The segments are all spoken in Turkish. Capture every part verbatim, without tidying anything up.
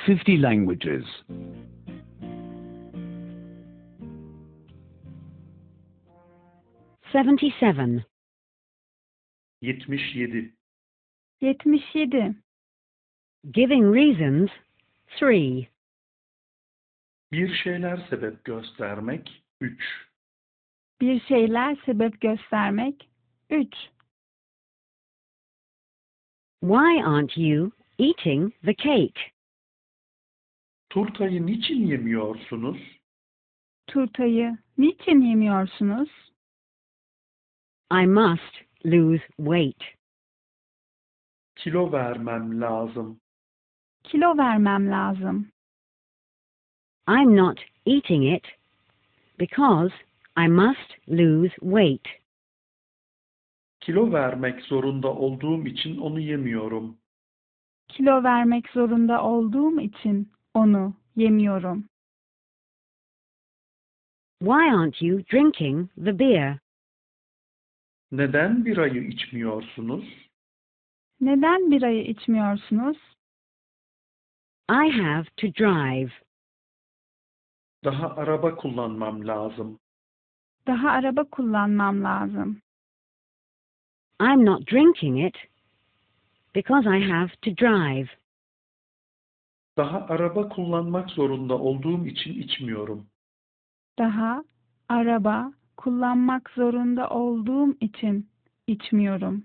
fifty languages. seventy-seven. yetmiş yedi. yetmiş yedi. Giving reasons, three. Bir şeyler sebep göstermek, üç. Bir şeyler sebep göstermek, üç. Why aren't you eating the cake? Turtayı niçin yemiyorsunuz? Turtayı niçin yemiyorsunuz? I must lose weight. Kilo vermem lazım. Kilo vermem lazım. I'm not eating it because I must lose weight. Kilo vermek zorunda olduğum için onu yemiyorum. Kilo vermek zorunda olduğum için onu yemiyorum. Why aren't you drinking the beer? Neden birayı içmiyorsunuz? Neden birayı içmiyorsunuz? I have to drive. Daha araba kullanmam lazım. Daha araba kullanmam lazım. I'm not drinking it because I have to drive. Daha araba kullanmak zorunda olduğum için içmiyorum. Daha araba kullanmak zorunda olduğum için içmiyorum.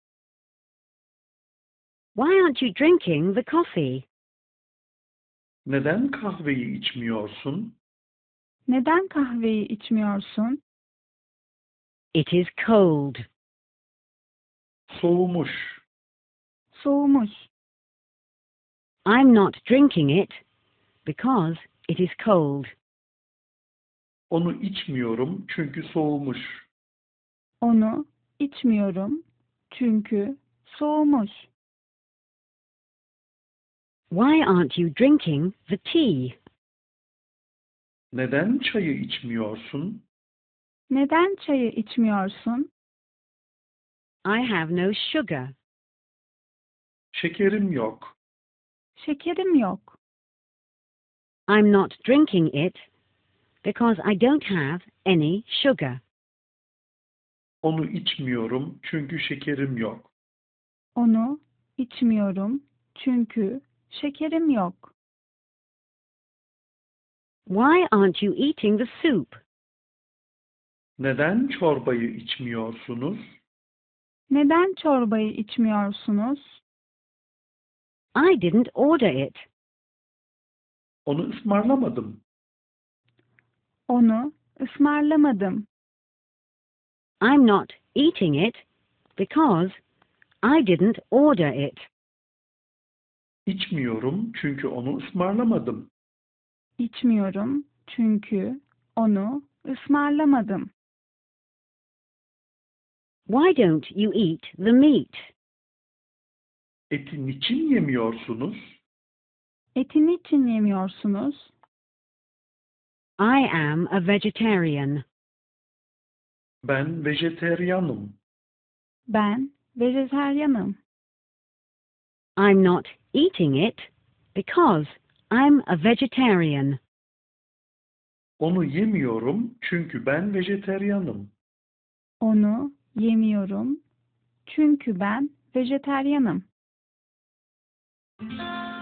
Why aren't you drinking the coffee? Neden kahveyi içmiyorsun? Neden kahveyi içmiyorsun? It is cold. Soğumuş. Soğumuş. I'm not drinking it because it is cold. Onu içmiyorum çünkü soğumuş. Onu içmiyorum çünkü soğumuş. Why aren't you drinking the tea? Neden çayı içmiyorsun? Neden çayı içmiyorsun? I have no sugar. Şekerim yok. Şekerim yok. I'm not drinking it because I don't have any sugar. Onu içmiyorum çünkü şekerim yok. Onu içmiyorum çünkü şekerim yok. Why aren't you eating the soup? Neden çorbayı içmiyorsunuz? Neden çorbayı içmiyorsunuz? I didn't order it. Onu ısmarlamadım. Onu ısmarlamadım. I'm not eating it because I didn't order it. İçmiyorum çünkü onu ısmarlamadım. İçmiyorum çünkü onu ısmarlamadım. Why don't you eat the meat? Eti niçin yemiyorsunuz? Eti niçin yemiyorsunuz? I am a vegetarian. Ben vejeteryanım. Ben vejetaryenim. I'm not eating it because I'm a vegetarian. Onu yemiyorum çünkü ben vejeteryanım. Onu yemiyorum çünkü ben vejetaryenim.